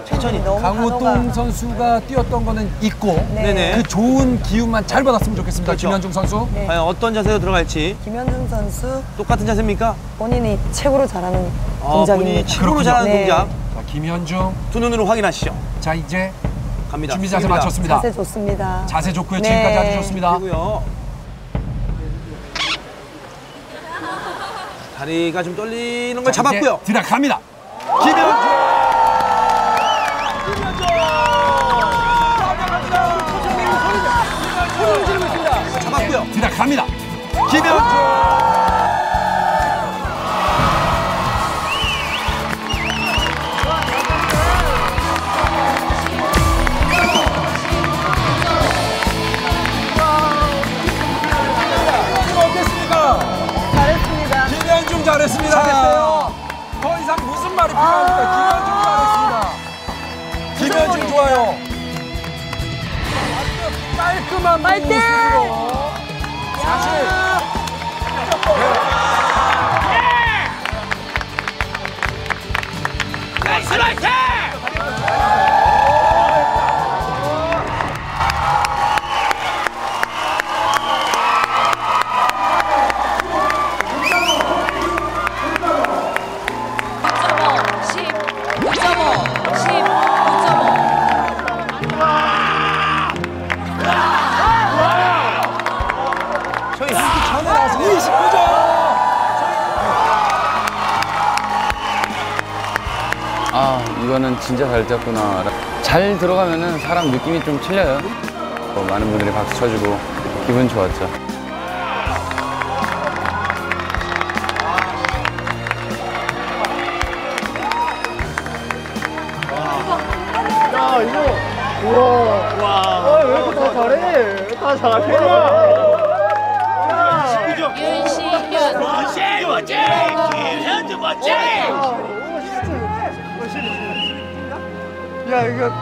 천천히. 너무 강호동 단어가... 선수가 뛰었던 거는 있고 네네. 그 좋은 기운만 잘 받았으면 좋겠습니다. 그렇죠. 김현중 선수. 네. 과연 어떤 자세로 들어갈지. 김현중 선수 똑같은 자세입니까? 본인이 최고로 잘하는 본인이 동작입니다. 최고로 잘하는 네. 동작. 자, 김현중. 두 눈으로 확인하시죠. 자, 이제 갑니다. 준비 자세 숙입니다. 맞췄습니다. 자세 좋습니다. 자세 좋고요. 네. 지금까지 아주 좋습니다. 그리고요. 다리가 좀 떨리는 걸 자, 잡았고요. 이제 들어갑니다. 김현중. 잡았고요. 들어갑니다. 김현중. 어땠습니까? 잘했습니다. 김현중 잘했습니다. 잘했어요. 더 이상 무슨 말이 필요합니까? 김현중 잘했습니다. 김현중 좋아요. 깔끔한 모습으로 사실 나이스 라이트! 저희 한기 전에 나왔어요. 29점. 아, 이거는 진짜 잘 뛰었구나. 잘 들어가면은 사람 느낌이 좀 틀려요. 많은 분들이 박수 쳐주고 기분 좋았죠. 야, 이거. 우와. 왜 이렇게 다 잘해? 다 잘해. 윤시현 멋지! 김현주 멋지! 야, 이거.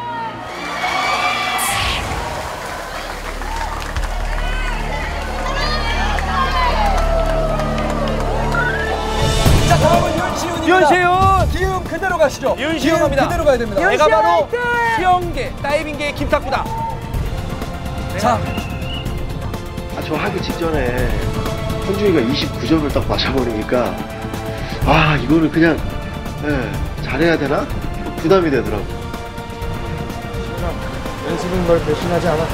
자, 다음은 윤시훈입니다. 윤시훈! 기운 그대로 가시죠. 윤시훈 기운 갑니다. 그대로 가야 됩니다. 내가 바로 화이팅! 수영계, 다이빙계의 김탁구다. 자, 저 하기 직전에 현중이가 29점을 딱 맞춰버리니까 아 이거를 그냥 잘해야 되나? 부담이 되더라고. 연습은 널 배신하지 않아.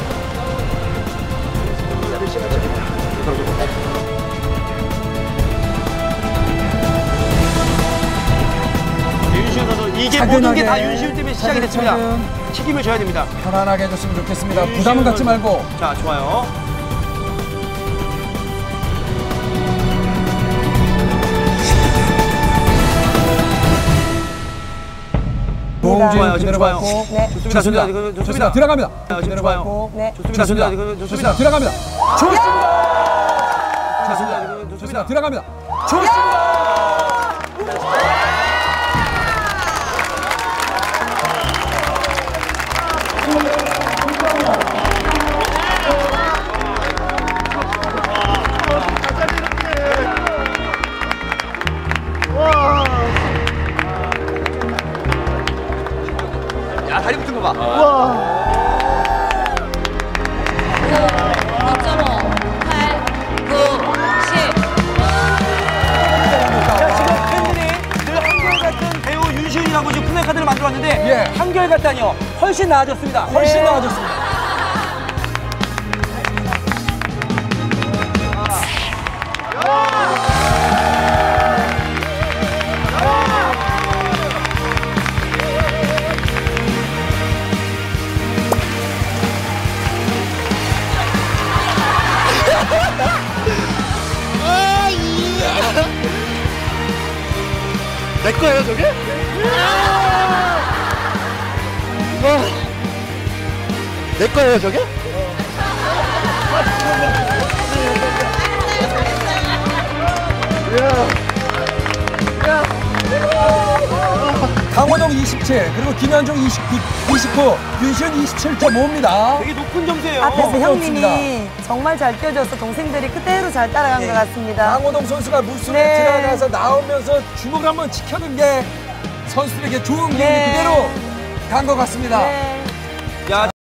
윤시훈 선수, 이게 차근하게, 모든 게 다 윤시훈 때문에 시작이 됐습니다. 차근차근. 책임을 져야 됩니다. 편안하게 해줬으면 좋겠습니다. 부담은 갖지 말고. 자, 좋아요. 좋아요, 지금 그대로 좋아요. 받고. 네. 좋습니다. 좋습니다. 좋습니다. 들어갑니다. 지금 그대로 좋아요. 받고. 네. 좋습니다. 좋습니다. 좋습니다. 들어갑니다. 좋습니다. 좋습니다. 좋습니다. 들어갑니다. 좋습니다. 야, 다리 붙은 거 봐. 9.5, 8, 9, 10. 자, 지금 팬들이 늘 한결같은 배우 윤시훈이라고 지금 플래카드를 만들어왔는데 예. 한결같다니요. 훨씬 나아졌습니다. 훨씬 나아졌습니다. 내 거예요, 저게? 내 거예요, 저게? 강호동 27, 그리고 김현중 29, 윤시훈 27.5입니다. 되게 높은 점수예요. 앞에서 형님이 부럽습니다. 정말 잘 뛰어줘서 동생들이 그대로 잘 따라간 네. 것 같습니다. 강호동 선수가 물속에 네. 들어가서 나오면서 주먹을 한번 지켜는 게 선수들에게 좋은 기운이 네. 그대로 간 것 같습니다. 네. 야,